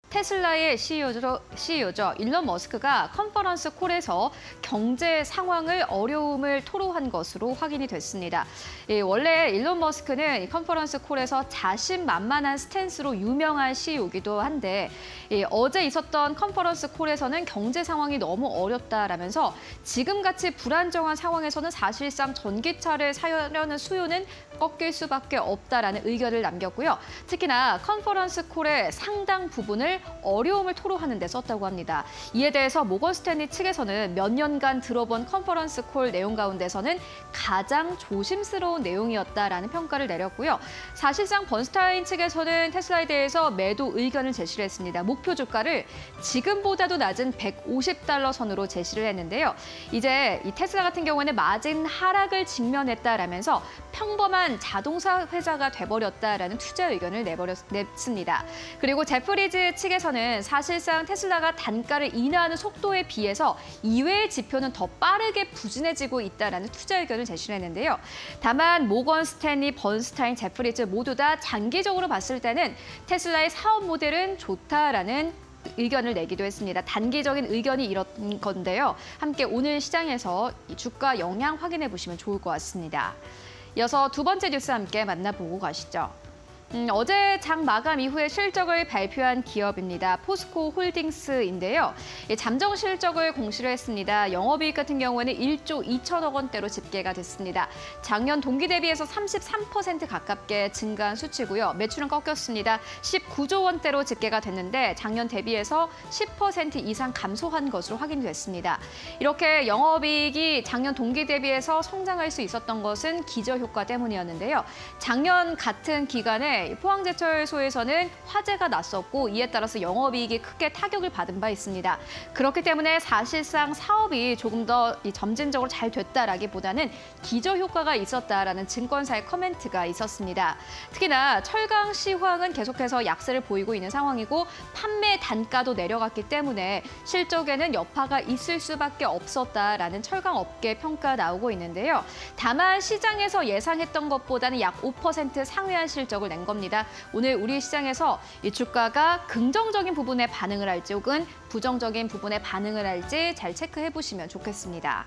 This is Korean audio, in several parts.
테슬라의 CEO죠. 일론 머스크가 컨퍼런스 콜에서 경제 상황을 어려움을 토로한 것으로 확인이 됐습니다. 원래 일론 머스크는 이 컨퍼런스 콜에서 자신만만한 스탠스로 유명한 CEO이기도 한데 어제 있었던 컨퍼런스 콜에서는 경제 상황이 너무 어렵다라면서 지금같이 불안정한 상황에서는 사실상 전기차를 사려는 수요는 꺾일 수밖에 없다라는 의견을 남겼고요. 특히나 컨퍼런스 콜의 상당 부분을 어려움을 토로하는 데 썼다고 합니다. 이에 대해서 모건 스탠리 측에서는 몇 년간 들어본 컨퍼런스 콜 내용 가운데서는 가장 조심스러운 내용이었다라는 평가를 내렸고요. 사실상 번스타인 측에서는 테슬라에 대해서 매도 의견을 제시를 했습니다. 목표 주가를 지금보다도 낮은 $150 선으로 제시를 했는데요. 이제 이 테슬라 같은 경우에는 마진 하락을 직면했다라면서 평범한 자동차 회사가 돼버렸다라는 투자 의견을 냈습니다. 그리고 제프리즈 측에서는 사실상 테슬라가 단가를 인하하는 속도에 비해서 이외의 지표는 더 빠르게 부진해지고 있다라는 투자 의견을 제시를 했는데요. 다만 모건 스탠리, 번스타인, 제프리즈 모두 다 장기적으로 봤을 때는 테슬라의 사업 모델은 좋다라는 의견을 내기도 했습니다. 단기적인 의견이 이런 건데요. 함께 오늘 시장에서 이 주가 영향 확인해 보시면 좋을 것 같습니다. 이어서 두 번째 뉴스 함께 만나보고 가시죠. 어제 장 마감 이후에 실적을 발표한 기업입니다. 포스코 홀딩스인데요. 잠정 실적을 공시를 했습니다. 영업이익 같은 경우에는 1조 2천억 원대로 집계가 됐습니다. 작년 동기 대비해서 33% 가깝게 증가한 수치고요. 매출은 꺾였습니다. 19조 원대로 집계가 됐는데 작년 대비해서 10% 이상 감소한 것으로 확인됐습니다. 이렇게 영업이익이 작년 동기 대비해서 성장할 수 있었던 것은 기저효과 때문이었는데요. 작년 같은 기간에 포항제철소에서는 화재가 났었고 이에 따라서 영업이익이 크게 타격을 받은 바 있습니다. 그렇기 때문에 사실상 사업이 조금 더 점진적으로 잘 됐다라기보다는 기저효과가 있었다라는 증권사의 커멘트가 있었습니다. 특히나 철강 시황은 계속해서 약세를 보이고 있는 상황이고 판매 단가도 내려갔기 때문에 실적에는 여파가 있을 수밖에 없었다라는 철강 업계 평가 나오고 있는데요. 다만 시장에서 예상했던 것보다는 약 5% 상회한 실적을 낸 겁니다. 오늘 우리 시장에서 이 주가가 긍정적인 부분에 반응을 할지 혹은 부정적인 부분에 반응을 할지 잘 체크해 보시면 좋겠습니다.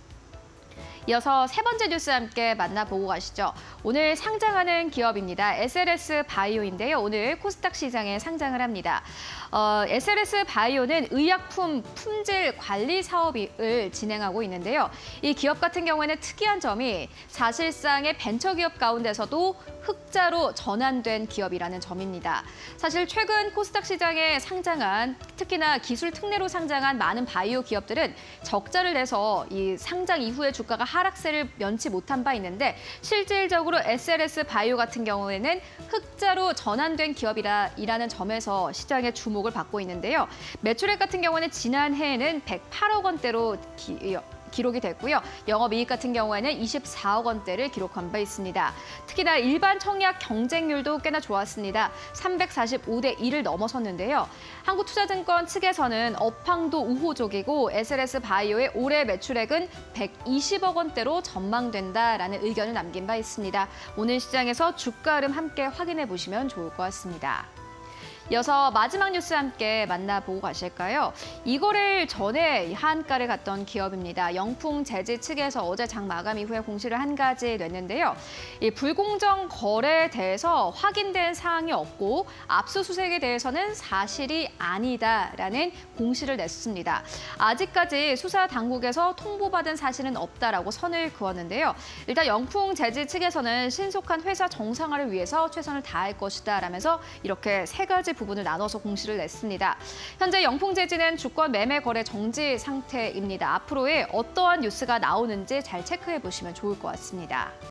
이어서 세 번째 뉴스 함께 만나보고 가시죠. 오늘 상장하는 기업입니다. SLS 바이오인데요. 오늘 코스닥 시장에 상장을 합니다. SLS 바이오는 의약품 품질 관리 사업을 진행하고 있는데요. 이 기업 같은 경우에는 특이한 점이 사실상의 벤처기업 가운데서도 흑자로 전환된 기업이라는 점입니다. 사실 최근 코스닥 시장에 상장한 특히나 기술 특례로 상장한 많은 바이오 기업들은 적자를 내서 이 상장 이후에 주가가 하락세를 면치 못한 바 있는데 실질적으로 SLS 바이오 같은 경우에는 흑자로 전환된 기업이라는 점에서 시장의 주목을 받고 있는데요. 매출액 같은 경우는 지난해에는 108억 원대로 기록이 됐고요. 영업이익 같은 경우에는 24억 원대를 기록한 바 있습니다. 특히나 일반 청약 경쟁률도 꽤나 좋았습니다. 345대 1을 넘어섰는데요. 한국투자증권 측에서는 업황도 우호적이고 SLS 바이오의 올해 매출액은 120억 원대로 전망된다라는 의견을 남긴 바 있습니다. 오늘 시장에서 주가 흐름 함께 확인해 보시면 좋을 것 같습니다. 이어서 마지막 뉴스 함께 만나보고 가실까요? 이거를 전에 한가를 갔던 기업입니다. 영풍재지 측에서 어제 장 마감 이후에 공시를 한 가지 냈는데요. 이 불공정 거래에 대해서 확인된 사항이 없고 압수수색에 대해서는 사실이 아니다라는 공시를 냈습니다. 아직까지 수사 당국에서 통보받은 사실은 없다라고 선을 그었는데요. 일단 영풍재지 측에서는 신속한 회사 정상화를 위해서 최선을 다할 것이다라면서 이렇게 세 가지 부분을 나눠서 공시를 냈습니다. 현재 영풍재지는 주권 매매 거래 정지 상태입니다. 앞으로의 어떠한 뉴스가 나오는지 잘 체크해 보시면 좋을 것 같습니다.